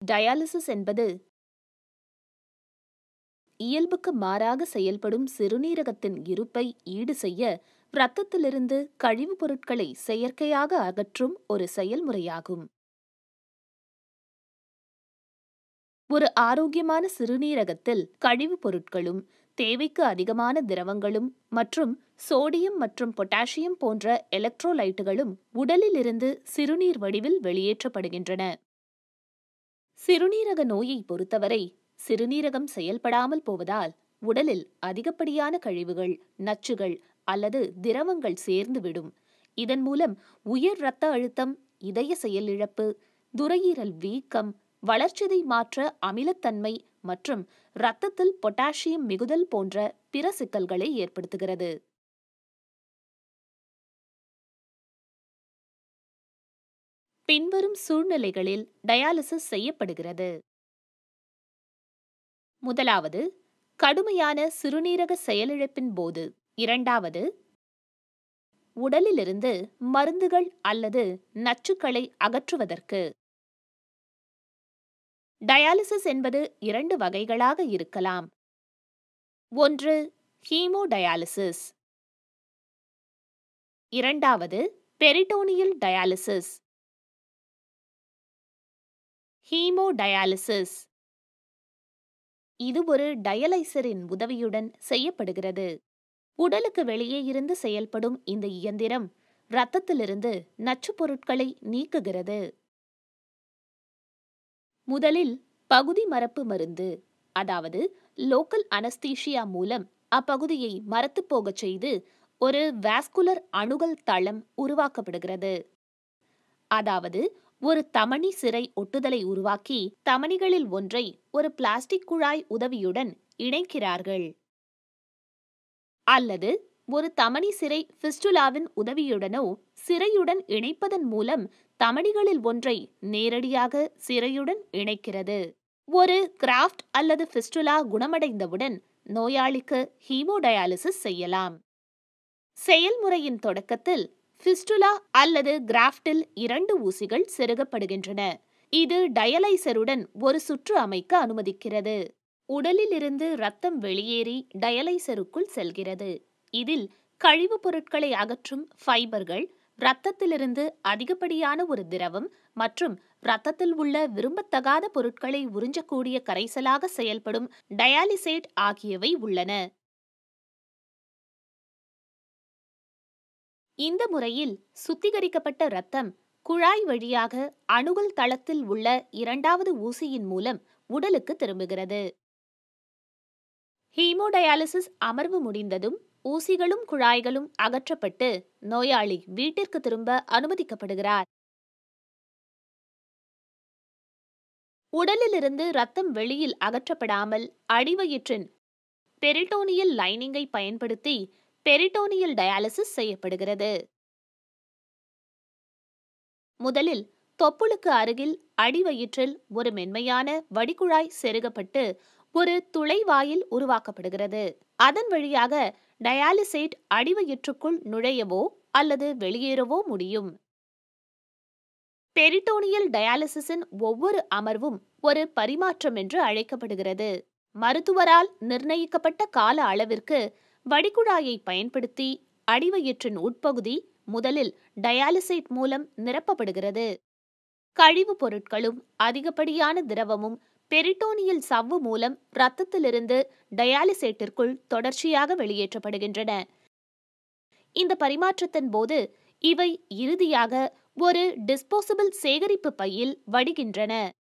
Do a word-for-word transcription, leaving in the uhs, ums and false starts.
Dialysis என்பது இயல்புக்கு மாறாக செயல்படும் சிறுநீரகத்தின் இருப்பை ஈடு செய்ய இரத்தத்திலிருந்து கழிவுப் பொருட்களை செயற்கையாக அகற்றும் ஒரு செயல்முறையாகும். ஒரு ஆரோக்கியமான சிறுநீரகத்தில் கழிவுப் பொருட்களும் தேவைக்கு அதிகமான திரவங்களும் மற்றும் சோடியம் மற்றும் பொட்டாசியம் போன்ற எலக்ட்ரோலைட்டுகளும் உடலிலிருந்து சிறுநீர் வடிவில் வெளியேற்றப்படுகின்றன. சிறுநீரக நோயை பொறுத்தவரை சிறுநீரகம் செயல்படாமல் போவதால் உடலில் அதிகப்படியான கழிவுகள், நச்சுகள் அல்லது திரவங்கள் சேர்ந்துவிடும். இதன் மூலம் உயர் இரத்த அழுத்தம், இதய செயலிழப்பு, நுரையீரல் வீக்கம், வளர்சிதை மாற்ற அமிலத்தன்மை மற்றும் இரத்தத்தில் பொட்டாசியம் மிகுதல் போன்ற பிற சிக்கல்களை ஏற்படுத்துகிறது. பின்வரும் சூழ்நிலைகளில் டயாலிசிஸ் செய்யப்படுகிறது. முதலாவது, கடுமையான சிறுநீரக செயலிழப்பின் போது. இரண்டாவது, உடலிலிருந்து மருந்துகள் அல்லது நச்சுக்களை அகற்றுவதற்கு. டயாலிசிஸ் என்பது இரண்டு வகைகளாக இருக்கலாம். ஒன்று, ஹீமோடயாலிசிஸ். இரண்டாவது, பெரிட்டோனியல் டயாலிசிஸ். ஹீமோடயாலிசிஸ் இது ஒரு டயலைசரின் உதவியுடன் செய்யப்படுகிறது. உடலுக்கு வெளியே இருந்து செயல்படும் இந்த இயந்திரம் இரத்தத்திலிருந்து நச்சுப் பொருட்களை நீக்குகிறது. முதலில் பகுதி மரப்பு மருந்து, அதாவது லோக்கல் அனஸ்தீசியா மூலம் அப்பகுதியை மரத்துப் போகச் செய்து ஒரு வாஸ்குலர் அணுகல் தளம் உருவாக்கப்படுகிறது. அதாவது ஒரு தமனி சிரை ஒட்டுதலை உருவாக்கி தமனிகளில் ஒன்றை ஒரு பிளாஸ்டிக் குழாய் உதவியுடன் இணைக்கிறார்கள். அல்லது ஒரு தமனி சிரை ஃபிஸ்டுலாவின் உதவியுடனோ சிரையுடன் இணைப்பதன் மூலம் தமனிகளில் ஒன்றை நேரடியாக சிரையுடன் இணைக்கிறது. ஒரு கிராஃப்ட் அல்லது ஃபிஸ்டுலா குணமடைந்தவுடன் நோயாளிக்கு ஹீமோடயாலிசிஸ் செய்யலாம். செயல்முறையின் தொடக்கத்தில் ஃபிஸ்டுலா அல்லது கிராஃப்டில் இரண்டு ஊசிகள் செருகப்படுகின்றன. இது டயலைசருடன் ஒரு சுற்று அமைக்க அனுமதிக்கிறது. உடலிலிருந்து இரத்தம் வெளியேறி டயலைசருக்குள் செல்கிறது. இதில் கழிவுப் பொருட்களை அகற்றும் ஃபைபர்கள், இரத்தத்திலிருந்து அதிகப்படியான ஒரு திரவம் மற்றும் இரத்தத்தில் உள்ள விரும்பத்தகாத பொருட்களை உறிஞ்சக்கூடிய கரைசலாக செயல்படும் டயாலிசேட் ஆகியவை உள்ளன. இந்த முறையில் சுத்திகரிக்கப்பட்ட இரத்தம் குழாய் வழியாக அணுகல் தளத்தில் உள்ள இரண்டாவது ஊசியின் மூலம் உடலுக்கு திரும்புகிறது. ஹீமோடயாலிசிஸ் அமர்வு முடிந்ததும் ஊசிகளும் குழாய்களும் அகற்றப்பட்டு நோயாளி வீட்டிற்கு திரும்ப அனுமதிக்கப்படுகிறார். உடலிலிருந்து இரத்தம் வெளியில் அகற்றப்படாமல் அடிவயிற்றின் பெரிட்டோனியல் லைனிங்கை பயன்படுத்தி பெரிட்டோனியல் டயாலிசிஸ் செய்யப்படுகிறது. முதலில் தொப்புளுக்கு அருகில் அடிவயிற்றில் ஒரு மென்மையான வடிகுழாய் செருகப்பட்டு ஒரு துளைவாயில் உருவாக்கப்படுகிறது. அதன் வழியாக டயாலிசேட் அடிவயிற்றுக்குள் நுழையவோ அல்லது வெளியேறவோ முடியும். பெரிட்டோனியல் டயாலிசிஸின் ஒவ்வொரு அமர்வும் ஒரு பரிமாற்றம் என்று அழைக்கப்படுகிறது. மருத்துவரால் நிர்ணயிக்கப்பட்ட கால அளவிற்கு வடிகுழாயை பயன்படுத்தி அடிவயிற்றின் உட்பகுதி முதலில் டயாலிசேட் மூலம் நிரப்பப்படுகிறது. கழிவுப் பொருட்களும் அதிகப்படியான திரவமும் பெரிட்டோனியல் சவ்வு மூலம் இரத்தத்திலிருந்து டயாலிசேட்டிற்குள் தொடர்ச்சியாக வெளியேற்றப்படுகின்றன. இந்த பரிமாற்றத்தின் போது இவை இறுதியாக ஒரு டிஸ்போசபிள் சேகரிப்பு பையில் வடிகின்றன.